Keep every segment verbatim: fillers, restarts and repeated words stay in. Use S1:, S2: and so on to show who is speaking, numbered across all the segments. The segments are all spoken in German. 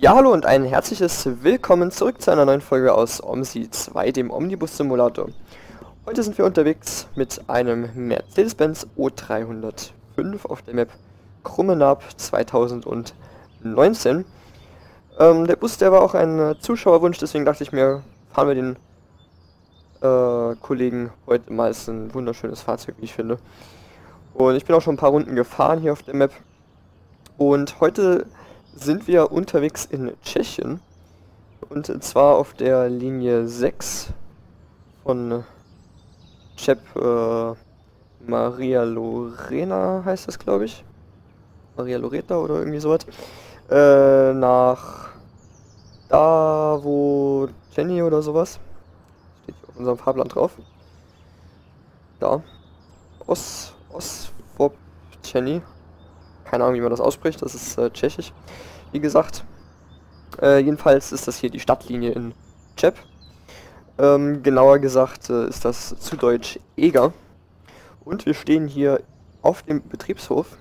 S1: Ja, hallo und ein herzliches Willkommen zurück zu einer neuen Folge aus OMSI zwei, dem Omnibus Simulator. Heute sind wir unterwegs mit einem Mercedes-Benz O dreihundertfünf auf der Map Krummennaab zweitausendneunzehn. Ähm, der Bus, der war auch ein äh, Zuschauerwunsch, deswegen dachte ich mir, fahren wir den äh, Kollegen heute mal. Es ist ein wunderschönes Fahrzeug, wie ich finde. Und ich bin auch schon ein paar Runden gefahren hier auf der Map. Und heute sind wir unterwegs in Tschechien, und zwar auf der Linie sechs von Cheb äh, Maria Lorena heißt das, glaube ich. Maria Loreta oder irgendwie sowas. Äh, nach da, wo Jenny oder sowas. Steht hier auf unserem Fahrplan drauf. Da. Os, Oswop Jenny. Keine Ahnung, wie man das ausspricht, das ist äh, tschechisch, wie gesagt. Äh, jedenfalls ist das hier die Stadtlinie in Cheb. Ähm, genauer gesagt äh, ist das zu Deutsch Eger. Und wir stehen hier auf dem Betriebshof.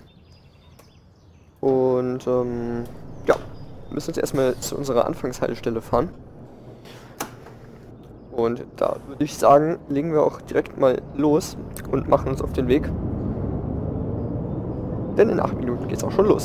S1: Und ähm, ja, müssen jetzt erstmal zu unserer Anfangshaltestelle fahren. Und da würde ich sagen, legen wir auch direkt mal los und machen uns auf den Weg. Denn in acht Minuten geht's auch schon los.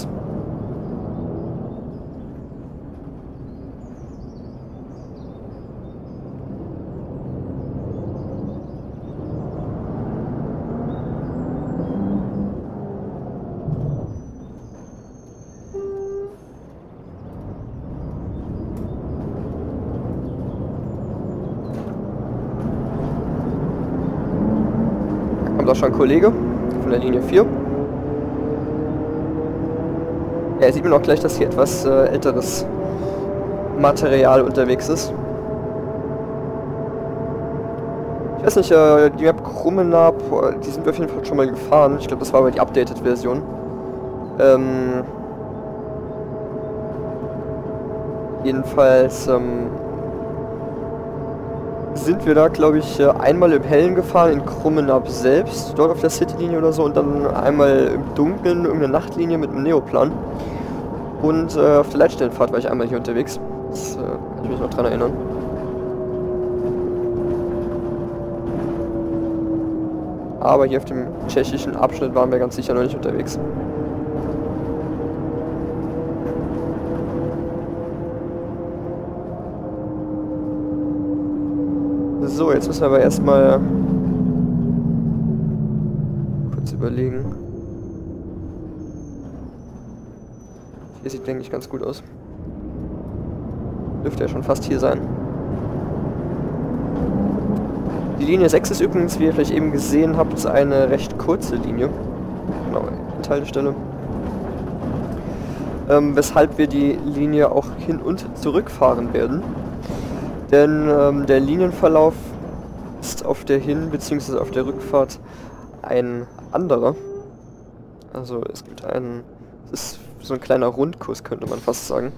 S1: Da kommt auch schon ein Kollege von der Linie vier. Ja, sieht man auch gleich, dass hier etwas äh, älteres Material unterwegs ist. Ich weiß nicht, äh, die Map Krummennaab, die sind wir auf jeden Fall schon mal gefahren. Ich glaube, das war aber die Updated-Version. Ähm, jedenfalls ähm, sind wir da, glaube ich, einmal im Hellen gefahren, in Krummennaab selbst, dort auf der City-Linie oder so, und dann einmal im Dunkeln, irgendeine Nachtlinie mit einem Neoplan. Und äh, auf der Leitstellenfahrt war ich einmal hier unterwegs. Das äh, kann ich mich noch dran erinnern. Aber hier auf dem tschechischen Abschnitt waren wir ganz sicher noch nicht unterwegs. So, jetzt müssen wir aber erstmal kurz überlegen. Hier sieht, denke ich, ganz gut aus. Dürfte ja schon fast hier sein. Die Linie sechs ist übrigens, wie ihr vielleicht eben gesehen habt, eine recht kurze Linie. Genau, die Haltestelle. Ähm, weshalb wir die Linie auch hin und zurück fahren werden. Denn ähm, der Linienverlauf ist auf der Hin- bzw. auf der Rückfahrt ein anderer. Also es gibt einen, es ist so ein kleiner Rundkurs, könnte man fast sagen.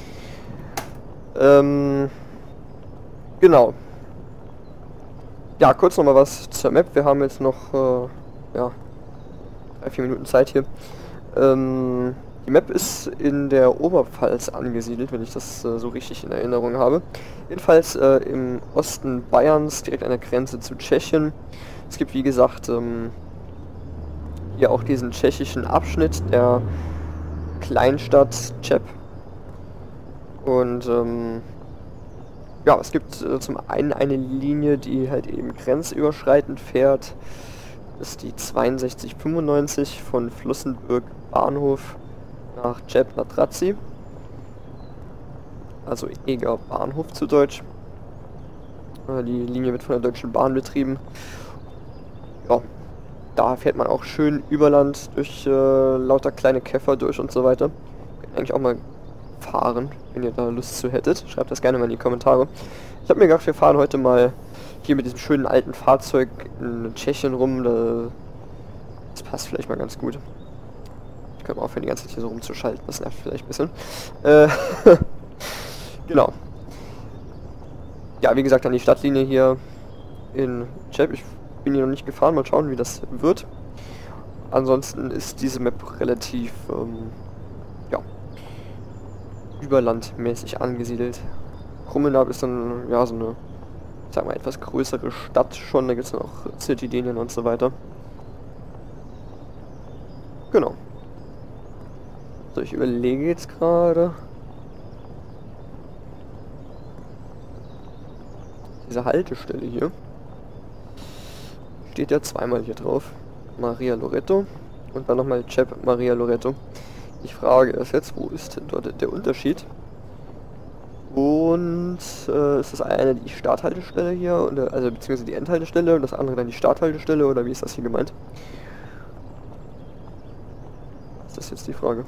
S1: Ähm, genau. Ja, kurz nochmal was zur Map. Wir haben jetzt noch äh, ja, drei, vier Minuten Zeit hier. Ähm, die Map ist in der Oberpfalz angesiedelt, wenn ich das äh, so richtig in Erinnerung habe. Jedenfalls äh, im Osten Bayerns, direkt an der Grenze zu Tschechien. Es gibt, wie gesagt, ähm, hier auch diesen tschechischen Abschnitt der Kleinstadt Cheb. Und ähm, ja, es gibt äh, zum einen eine Linie, die halt eben grenzüberschreitend fährt. Das ist die zweiundsechzig fünfundneunzig von Flossenbürg Bahnhof nach Cheb na Traci. Also Eger Bahnhof zu Deutsch. Äh, die Linie wird von der Deutschen Bahn betrieben. Ja, da fährt man auch schön über Land durch äh, lauter kleine Käfer durch und so weiter. Könnt eigentlich auch mal fahren, wenn ihr da Lust zu hättet. Schreibt das gerne mal in die Kommentare. Ich habe mir gedacht, wir fahren heute mal hier mit diesem schönen alten Fahrzeug in Tschechien rum. Das passt vielleicht mal ganz gut. Ich kann mal aufhören, die ganze Zeit hier so rumzuschalten. Das nervt vielleicht ein bisschen. Äh, genau. Ja, wie gesagt, an die Stadtlinie hier in Cheb. Ich bin hier noch nicht gefahren. Mal schauen, wie das wird. Ansonsten ist diese Map relativ, ähm, ja, überlandmäßig angesiedelt. Krummenab ist dann, ja, so eine, ich sag mal, etwas größere Stadt schon. Da gibt es dann auch Citylinien und so weiter. Genau. So, ich überlege jetzt gerade. Diese Haltestelle hier. Steht ja zweimal hier drauf. Maria Loreto und dann nochmal Cep Maria Loreto. Ich frage es jetzt, wo ist denn dort der Unterschied? Und äh, ist das eine die Starthaltestelle hier, oder, also beziehungsweise die Endhaltestelle und das andere dann die Starthaltestelle, oder wie ist das hier gemeint? Ist das jetzt die Frage?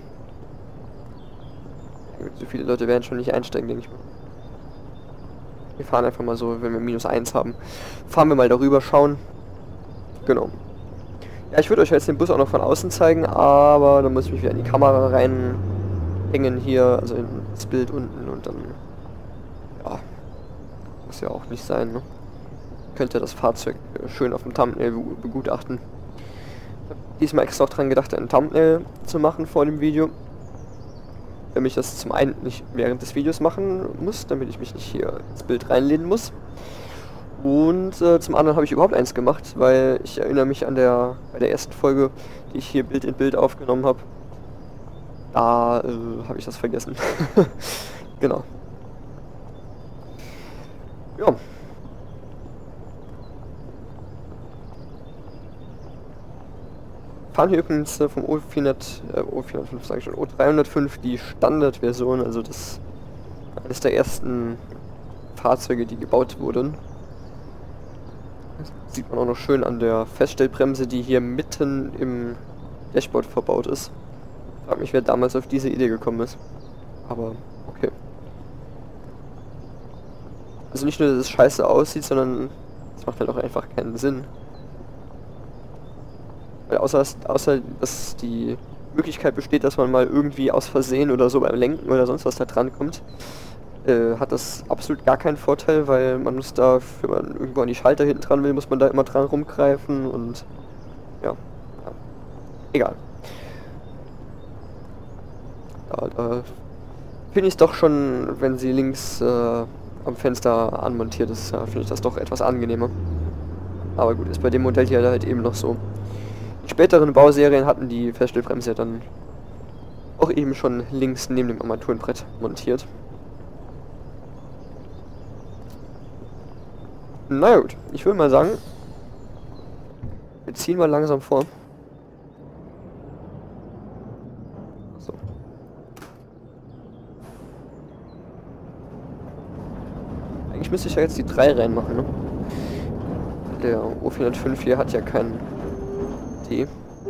S1: So viele Leute werden schon nicht einsteigen, denke ich mal. Wir fahren einfach mal so, wenn wir minus eins haben. Fahren wir mal darüber, schauen. Genau. Ja, ich würde euch jetzt den Bus auch noch von außen zeigen, aber dann muss ich mich wieder in die Kamera reinhängen hier, also ins Bild unten und dann, ja, muss ja auch nicht sein, ne? Könnte das Fahrzeug schön auf dem Thumbnail begutachten. Ich habe diesmal extra auch dran gedacht, ein Thumbnail zu machen vor dem Video, damit ich das zum einen nicht während des Videos machen muss, damit ich mich nicht hier ins Bild reinlehnen muss. Und äh, zum anderen habe ich überhaupt eins gemacht, weil ich erinnere mich an der bei der ersten Folge, die ich hier Bild in Bild aufgenommen habe. Da äh, habe ich das vergessen. Genau. Ja. Fahren hier übrigens äh, vom O vierhundert, äh, O vierhundertfünf, sage ich schon, O dreihundertfünf die Standardversion, also das eines der ersten Fahrzeuge, die gebaut wurden. Das sieht man auch noch schön an der Feststellbremse, die hier mitten im Dashboard verbaut ist. Ich frage mich, wer damals auf diese Idee gekommen ist. Aber okay. Also nicht nur, dass es scheiße aussieht, sondern es macht halt auch einfach keinen Sinn. Weil außer, außer dass die Möglichkeit besteht, dass man mal irgendwie aus Versehen oder so beim Lenken oder sonst was da dran kommt, äh, hat das absolut gar keinen Vorteil, weil man muss da, wenn man irgendwo an die Schalter hinten dran will, muss man da immer dran rumgreifen und ja, ja. Egal. Da, da finde ich es doch schon, wenn sie links äh, am Fenster anmontiert ist, ja, finde ich das doch etwas angenehmer. Aber gut, ist bei dem Modell hier halt eben noch so. In späteren Bauserien hatten die Feststellbremse dann auch eben schon links neben dem Armaturenbrett montiert. Na gut, ich würde mal sagen, wir ziehen mal langsam vor. So. Eigentlich müsste ich ja jetzt die drei reinmachen, ne? Der O vierhundertfünf hier hat ja keinen D.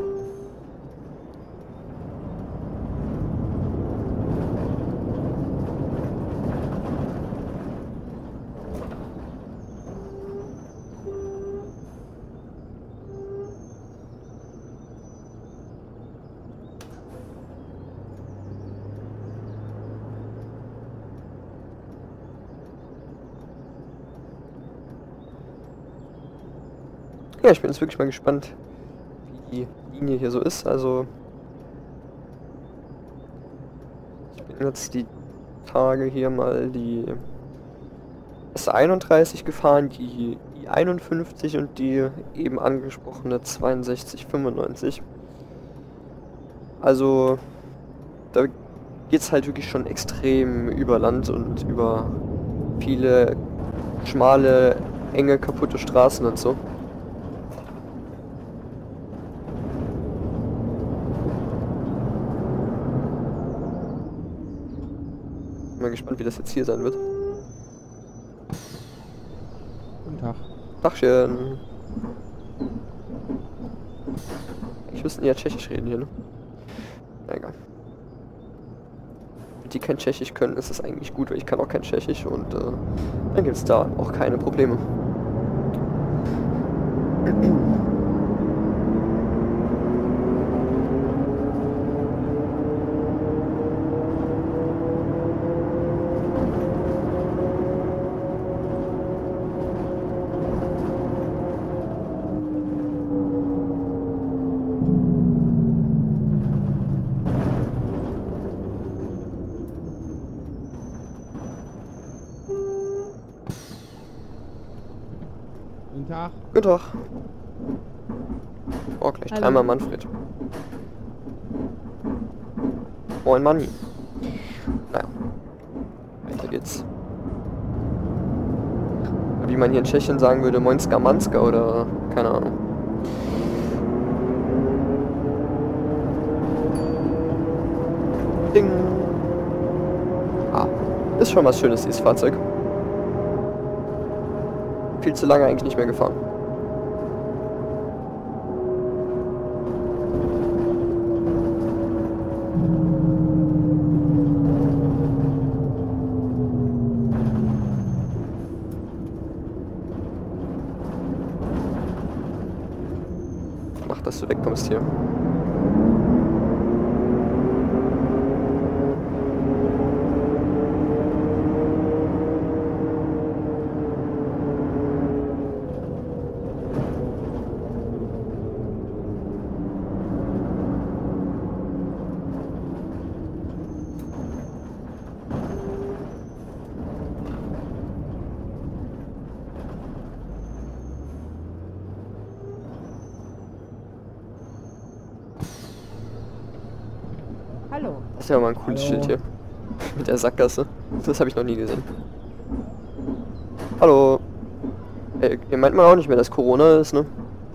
S1: Ja, ich bin jetzt wirklich mal gespannt, wie die Linie hier so ist. Also ich bin jetzt die Tage hier mal die S einunddreißig gefahren, die I einundfünfzig und die eben angesprochene zweiundsechzig fünfundneunzig. Also da geht's halt wirklich schon extrem über Land und über viele schmale, enge, kaputte Straßen und so. Bin mal gespannt, wie das jetzt hier sein wird.
S2: Guten Tag.
S1: Tachchen. Ich müsste ja Tschechisch reden hier, ne? Na egal. Wenn die kein Tschechisch können, ist das eigentlich gut, weil ich kann auch kein Tschechisch und äh, dann gibt es da auch keine Probleme.
S2: Tag.
S1: Guten Tag. Oh, gleich
S3: Hallo.
S1: dreimal Manfred. Moin Manni. Naja. Weiter geht's. Wie man hier in Tschechien sagen würde, Moinska Manska oder keine Ahnung. Ding. Ah, ist schon was Schönes, dieses Fahrzeug. Viel zu lange eigentlich nicht mehr gefahren. Mach, dass du wegkommst hier.
S3: Hallo.
S1: Das ist ja mal ein cooles
S2: Hallo.
S1: Schild hier. Mit der Sackgasse. Das habe ich noch nie gesehen. Hallo. Ey, ihr meint man auch nicht mehr, dass Corona ist, ne?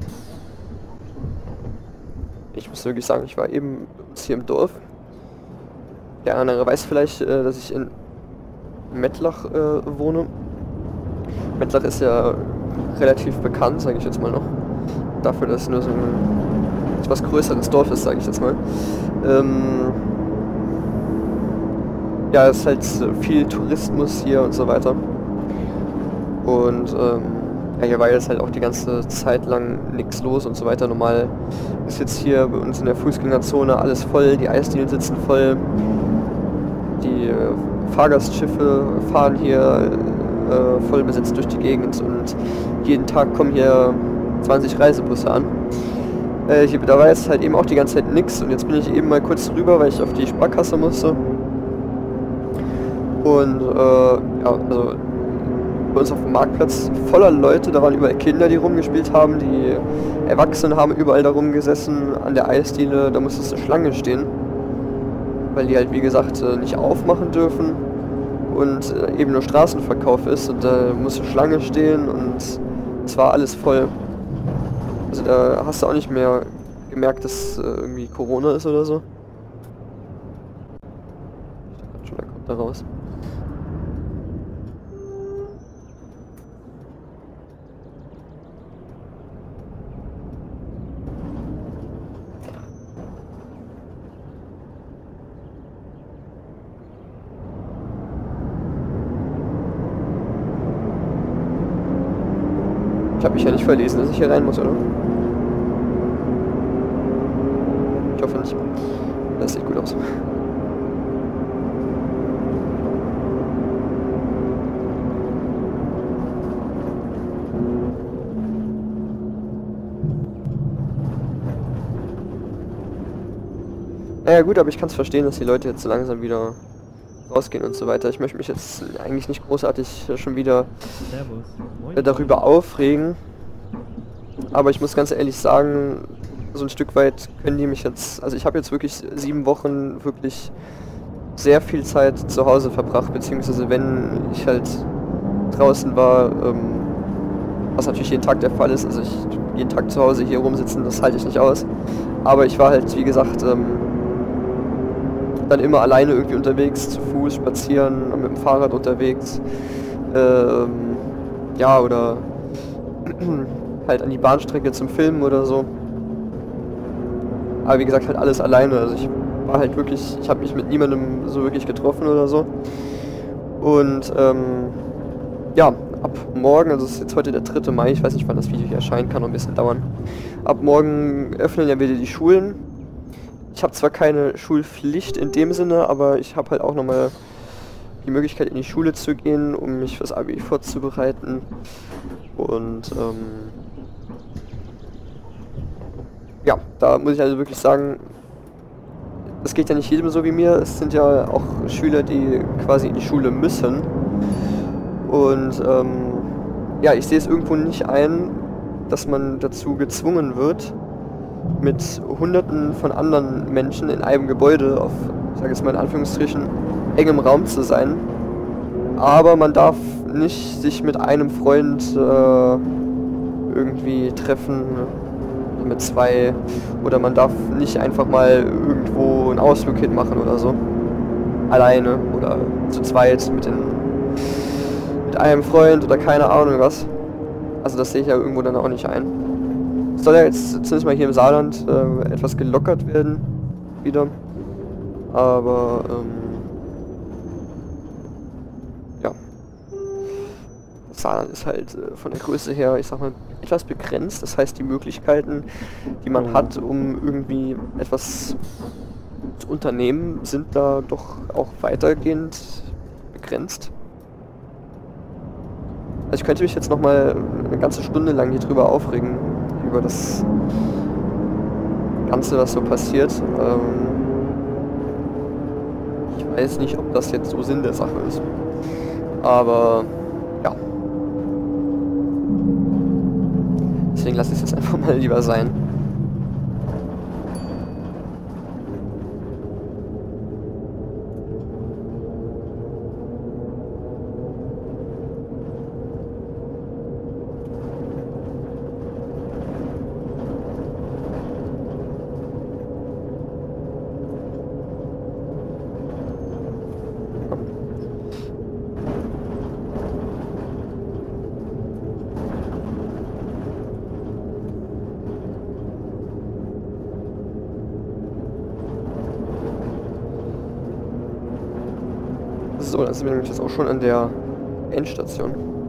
S1: Ich muss wirklich sagen, ich war eben hier im Dorf. Der andere weiß vielleicht, äh, dass ich in Mettlach äh, wohne. Mettlach ist ja relativ bekannt, sage ich jetzt mal noch. Dafür, dass es nur so ein etwas größeres Dorf ist, sage ich jetzt mal. Ähm ja, es ist halt viel Tourismus hier und so weiter. Und ähm, ja, hier war jetzt halt auch die ganze Zeit lang nichts los und so weiter. Normal ist jetzt hier bei uns in der Fußgängerzone alles voll, die Eisdielen sitzen voll, die äh, Fahrgastschiffe fahren hier äh, voll besetzt durch die Gegend und jeden Tag kommen hier zwanzig Reisebusse an. Äh, hier, da war jetzt halt eben auch die ganze Zeit nix und jetzt bin ich eben mal kurz rüber, weil ich auf die Sparkasse musste. Und äh, ja, also bei uns auf dem Marktplatz voller Leute, da waren überall Kinder, die rumgespielt haben, die Erwachsenen haben überall da rumgesessen, an der Eisdiele, da musstest du Schlange stehen, weil die halt wie gesagt äh, nicht aufmachen dürfen und äh, eben nur Straßenverkauf ist und da musst du Schlange stehen und es war alles voll. Also da hast du auch nicht mehr gemerkt, dass äh, irgendwie Corona ist oder so. Ich dachte schon, da kommt da raus. Ich habe mich ja nicht verlesen, dass ich hier rein muss, oder? Ich hoffe nicht. Das sieht gut aus. Naja gut, aber ich kann es verstehen, dass die Leute jetzt so langsam wieder rausgehen und so weiter. Ich möchte mich jetzt eigentlich nicht großartig schon wieder
S2: Servus. Moin.
S1: äh, darüber aufregen. Aber ich muss ganz ehrlich sagen, so ein Stück weit können die mich jetzt... Also ich habe jetzt wirklich sieben Wochen wirklich sehr viel Zeit zu Hause verbracht, beziehungsweise wenn ich halt draußen war, ähm, was natürlich jeden Tag der Fall ist, also ich jeden Tag zu Hause hier rumsitzen, das halte ich nicht aus. Aber ich war halt, wie gesagt, ähm, dann immer alleine irgendwie unterwegs, zu Fuß, spazieren, mit dem Fahrrad unterwegs, ähm, ja, oder halt an die Bahnstrecke zum Filmen oder so. Aber wie gesagt, halt alles alleine, also ich war halt wirklich, ich habe mich mit niemandem so wirklich getroffen oder so. Und ähm, ja, ab morgen, also es ist jetzt heute der dritte Mai, ich weiß nicht, wann das Video hier erscheinen kann, noch ein bisschen dauern. Ab morgen öffnen ja wieder die Schulen. Ich habe zwar keine Schulpflicht in dem Sinne, aber ich habe halt auch nochmal die Möglichkeit in die Schule zu gehen, um mich fürs Abi vorzubereiten. Und ähm, ja, da muss ich also wirklich sagen, es geht ja nicht jedem so wie mir. Es sind ja auch Schüler, die quasi in die Schule müssen. Und ähm, ja, ich sehe es irgendwo nicht ein, dass man dazu gezwungen wird, mit Hunderten von anderen Menschen in einem Gebäude auf, ich sage jetzt mal in Anführungsstrichen, engem Raum zu sein. Aber man darf nicht sich mit einem Freund äh, irgendwie treffen, oder mit zwei, oder man darf nicht einfach mal irgendwo einen Ausflug hinmachen oder so. Alleine oder zu zweit mit, den, mit einem Freund oder keine Ahnung was. Also das sehe ich ja irgendwo dann auch nicht ein. Es soll ja jetzt zumindest mal hier im Saarland äh, etwas gelockert werden, wieder. Aber, ähm, ja. Das Saarland ist halt äh, von der Größe her, ich sag mal, etwas begrenzt. Das heißt, die Möglichkeiten, die man hat, um irgendwie etwas zu unternehmen, sind da doch auch weitergehend begrenzt. Also ich könnte mich jetzt noch mal eine ganze Stunde lang hier drüber aufregen, über das Ganze, was so passiert. Ähm ich weiß nicht, ob das jetzt so Sinn der Sache ist. Aber ja. Deswegen lasse ich es jetzt einfach mal lieber sein. So, dann sind wir nämlich jetzt auch schon an der Endstation.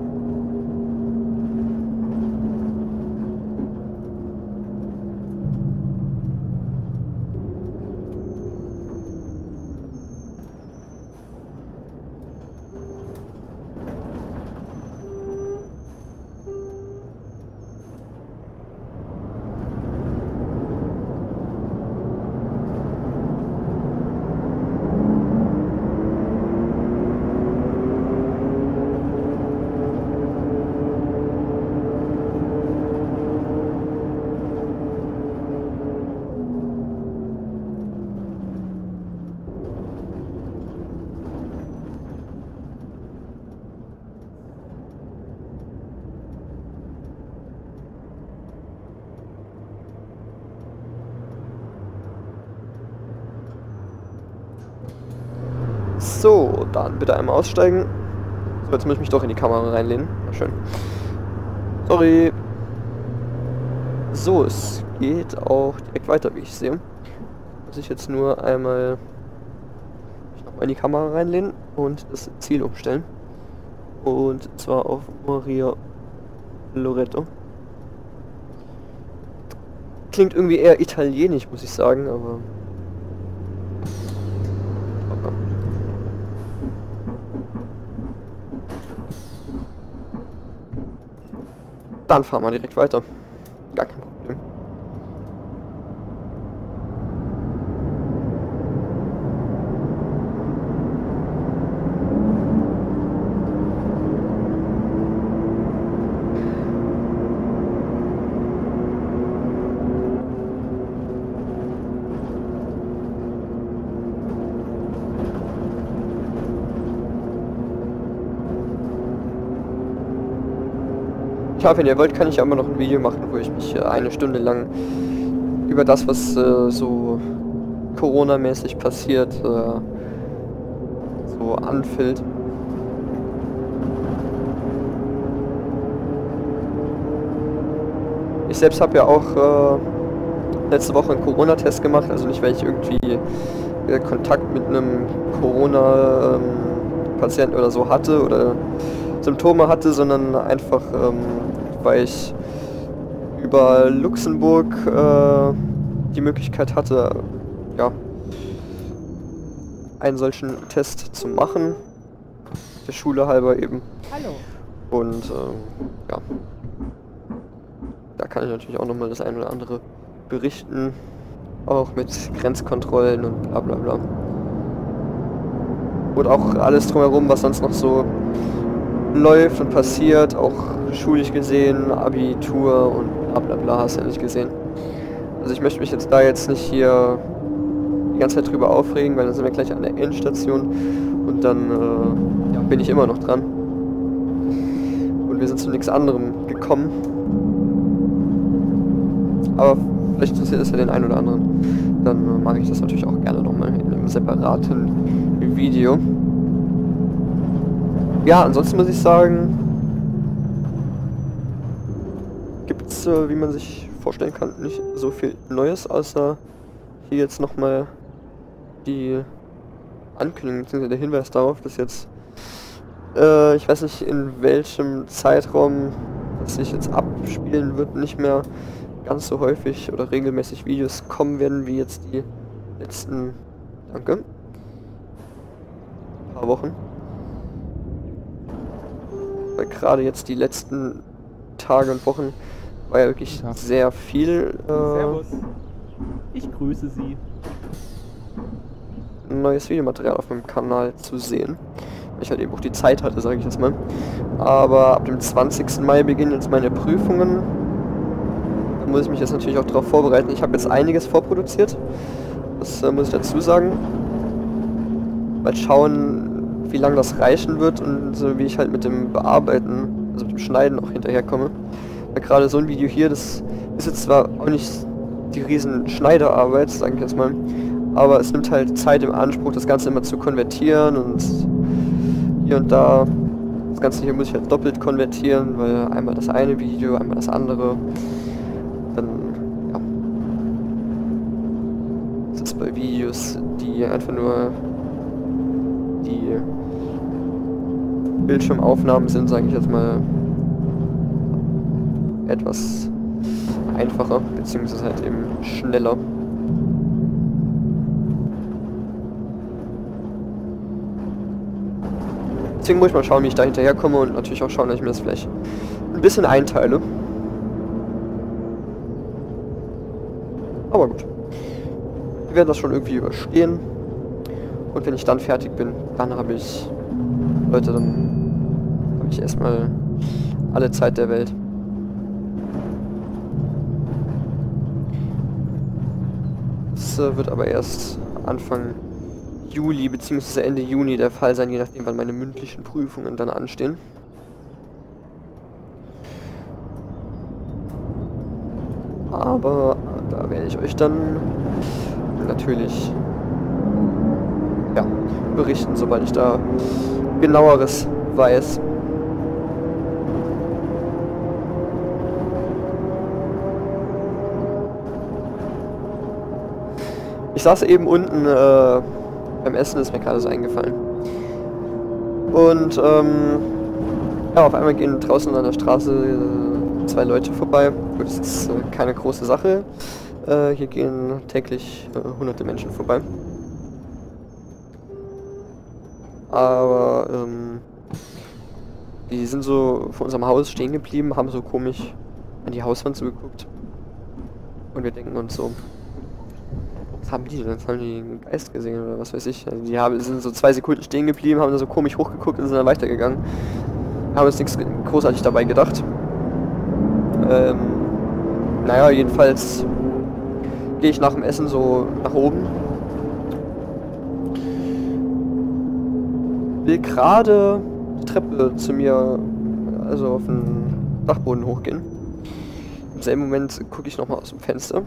S1: So, dann bitte einmal aussteigen. So, jetzt muss ich mich doch in die Kamera reinlehnen. Na schön. Sorry. So, es geht auch direkt weiter, wie ich sehe. Muss ich jetzt nur einmal mich nochmal in die Kamera reinlehnen und das Ziel umstellen. Und zwar auf Maria Loreto. Klingt irgendwie eher italienisch, muss ich sagen, aber... Dann fahren wir direkt weiter. Gar kein Problem. Ja, wenn ihr wollt, kann ich aber noch ein Video machen, wo ich mich äh, eine Stunde lang über das, was äh, so Corona-mäßig passiert, äh, so anfällt. Ich selbst habe ja auch äh, letzte Woche einen Corona-Test gemacht, also nicht, weil ich irgendwie äh, Kontakt mit einem Corona-Patienten ähm, oder so hatte oder Symptome hatte, sondern einfach, ähm, weil ich über Luxemburg äh, die Möglichkeit hatte, ja, einen solchen Test zu machen, der Schule halber eben.
S2: Hallo.
S1: Und ähm, ja, da kann ich natürlich auch nochmal das eine oder andere berichten, auch mit Grenzkontrollen und bla bla bla. Und auch alles drumherum, was sonst noch so läuft und passiert, auch schulisch gesehen, Abitur und bla bla bla, hast du ja nicht gesehen. Also ich möchte mich jetzt da jetzt nicht hier die ganze Zeit drüber aufregen, weil dann sind wir gleich an der Endstation und dann äh, ja, bin ich immer noch dran. Und wir sind zu nichts anderem gekommen. Aber vielleicht interessiert es ja den einen oder anderen. Dann äh, mache ich das natürlich auch gerne nochmal in einem separaten Video. Ja, ansonsten muss ich sagen, gibt es, äh, wie man sich vorstellen kann, nicht so viel Neues, außer hier jetzt nochmal die Ankündigung, bzw. der Hinweis darauf, dass jetzt, äh, ich weiß nicht in welchem Zeitraum das sich jetzt abspielen wird, nicht mehr ganz so häufig oder regelmäßig Videos kommen werden, wie jetzt die letzten, danke, paar Wochen. Weil gerade jetzt die letzten Tage und Wochen war ja wirklich
S2: Ja.
S1: sehr viel äh,
S2: Servus. Ich grüße Sie.
S1: neues Videomaterial auf meinem Kanal zu sehen. Weil ich halt eben auch die Zeit hatte, sage ich jetzt mal. Aber ab dem zwanzigsten Mai beginnen jetzt meine Prüfungen. Da muss ich mich jetzt natürlich auch darauf vorbereiten. Ich habe jetzt einiges vorproduziert. Das äh, muss ich dazu sagen. Mal schauen, wie lange das reichen wird und so wie ich halt mit dem Bearbeiten, also mit dem Schneiden auch hinterherkomme. Weil gerade so ein Video hier, das ist jetzt zwar auch nicht die riesen Schneiderarbeit, sage ich jetzt mal, aber es nimmt halt Zeit im Anspruch, das Ganze immer zu konvertieren und hier und da, das Ganze hier muss ich halt doppelt konvertieren, weil einmal das eine Video, einmal das andere, dann, ja, das ist bei Videos, die einfach nur die Bildschirmaufnahmen sind, sage ich jetzt mal, etwas einfacher, beziehungsweise halt eben schneller. Deswegen muss ich mal schauen, wie ich da hinterherkomme und natürlich auch schauen, dass ich mir das vielleicht ein bisschen einteile. Aber gut. Wir werden das schon irgendwie überstehen. Und wenn ich dann fertig bin, dann habe ich, Leute, dann habe ich erstmal alle Zeit der Welt. Das äh, wird aber erst Anfang Juli bzw. Ende Juni der Fall sein, je nachdem wann meine mündlichen Prüfungen dann anstehen. Aber da werde ich euch dann natürlich ja, berichten, sobald ich da genaueres weiß. Ich saß eben unten äh, beim Essen, ist mir gerade so eingefallen. Und ähm, ja, auf einmal gehen draußen an der Straße äh, zwei Leute vorbei. Gut, das ist äh, keine große Sache. Äh, hier gehen täglich äh, hunderte Menschen vorbei. Aber ähm, die sind so vor unserem Haus stehen geblieben, haben so komisch an die Hauswand zugeguckt. Und wir denken uns so, was haben die denn? Haben die einen Geist gesehen oder was weiß ich? Also die haben, sind so zwei Sekunden stehen geblieben, haben da so komisch hochgeguckt und sind dann weitergegangen. Haben uns nichts großartig dabei gedacht. Ähm, naja, jedenfalls gehe ich nach dem Essen so nach oben. Will gerade die Treppe zu mir, also auf den Dachboden hochgehen. Im selben Moment gucke ich nochmal aus dem Fenster.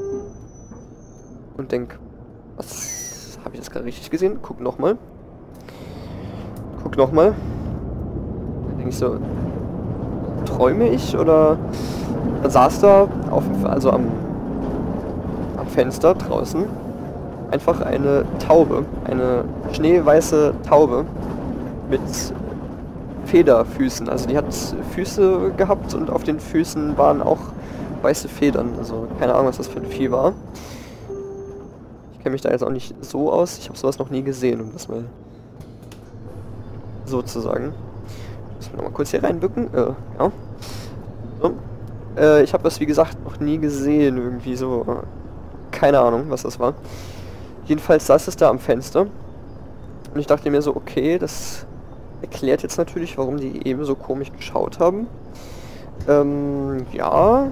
S1: Und denk, was habe ich das gerade richtig gesehen? Guck nochmal. Guck nochmal. Dann denke ich so, träume ich oder dann saß da auf, also am, am Fenster draußen einfach eine Taube, eine schneeweiße Taube mit Federfüßen. Also die hat Füße gehabt und auf den Füßen waren auch weiße Federn. Also keine Ahnung, was das für ein Vieh war. Ich kenne mich da jetzt auch nicht so aus. Ich habe sowas noch nie gesehen, um das mal so zu sagen. Ich muss noch mal kurz hier reinbücken. Äh, ja. So. Äh, ich habe das, wie gesagt, noch nie gesehen. Irgendwie so. Keine Ahnung, was das war. Jedenfalls saß es da am Fenster. Und ich dachte mir so, okay, das erklärt jetzt natürlich, warum die eben so komisch geschaut haben. Ähm, ja.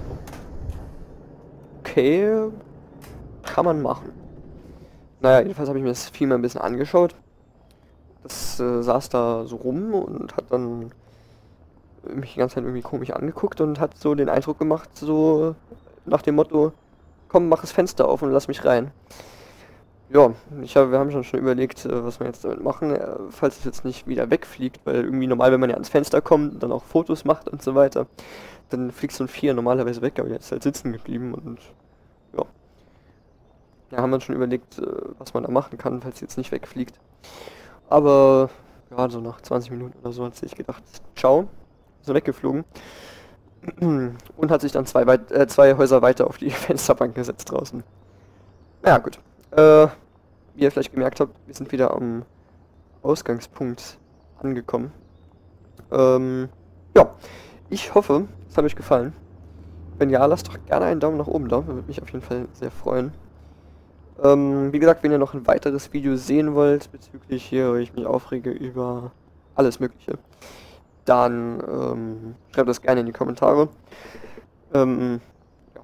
S1: Okay. Kann man machen. Naja, jedenfalls habe ich mir das Vieh mal ein bisschen angeschaut. Das äh, saß da so rum und hat dann mich die ganze Zeit irgendwie komisch angeguckt und hat so den Eindruck gemacht, so nach dem Motto, komm, mach das Fenster auf und lass mich rein. Ja, ich hab, wir haben schon schon überlegt, äh, was wir jetzt damit machen, äh, falls es jetzt nicht wieder wegfliegt, weil irgendwie normal, wenn man ja ans Fenster kommt und dann auch Fotos macht und so weiter, dann fliegt so ein Vieh normalerweise weg, aber jetzt ist halt sitzen geblieben und ja. Ja, haben wir schon überlegt, äh, was man da machen kann, falls es jetzt nicht wegfliegt. Aber ja, so nach zwanzig Minuten oder so hat sich gedacht, ciao, ist er weggeflogen. Und hat sich dann zwei, weit äh, zwei Häuser weiter auf die Fensterbank gesetzt draußen. Ja gut. Äh, wie ihr vielleicht gemerkt habt, wir sind wieder am Ausgangspunkt angekommen. Ähm, ja, ich hoffe, es hat euch gefallen. Wenn ja, lasst doch gerne einen Daumen nach oben da, würde mich auf jeden Fall sehr freuen. Ähm, wie gesagt, wenn ihr noch ein weiteres Video sehen wollt, bezüglich hier, wo ich mich aufrege über alles Mögliche, dann ähm, schreibt das gerne in die Kommentare. Ähm, ja.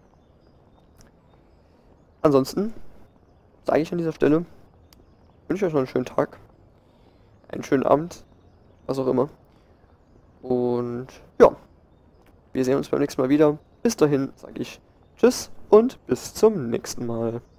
S1: Ansonsten sage ich an dieser Stelle, wünsche euch noch einen schönen Tag, einen schönen Abend, was auch immer. Und ja, wir sehen uns beim nächsten Mal wieder. Bis dahin sage ich Tschüss und bis zum nächsten Mal.